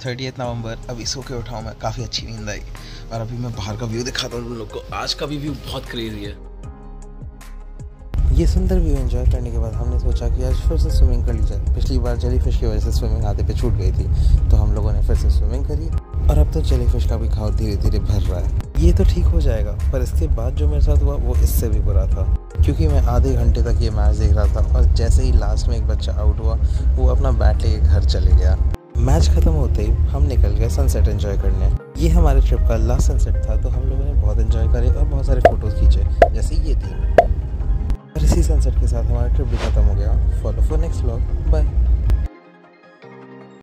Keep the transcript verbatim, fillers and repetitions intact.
Thirtieth नवंबर। अभी सो के उठाऊँ मैं, काफ़ी अच्छी नींद आई। और अभी मैं बाहर का व्यू दिखाता हूँ तुम लोग को। आज का भी व्यू बहुत क्रेजी है। ये सुंदर व्यू एंजॉय करने के बाद हमने सोचा कि आज फिर से स्विमिंग कर ली जाए। पिछली बार जेलीफिश की वजह से स्विमिंग आधे पे छूट गई थी, तो हम लोगों ने फिर से स्विमिंग करी और अब तो जेलीफिश का भी घाव धीरे धीरे भर रहा है। ये तो ठीक हो जाएगा, पर इसके बाद जो मेरे साथ हुआ वो इससे भी बुरा था, क्योंकि मैं आधे घंटे तक ये मैच देख रहा था और जैसे ही लास्ट में एक बच्चा आउट हुआ वो अपना बैट लेके घर चले गया। मैच खत्म होते ही हम निकल गए सनसेट एंजॉय करने। ये हमारे ट्रिप का लास्ट सनसेट था, तो हम लोगों ने बहुत एंजॉय करे और बहुत सारे फोटोज़ खींचे, जैसे ये थी। और इसी सनसेट के साथ हमारा ट्रिप भी खत्म हो गया। Follow for next vlog. Bye.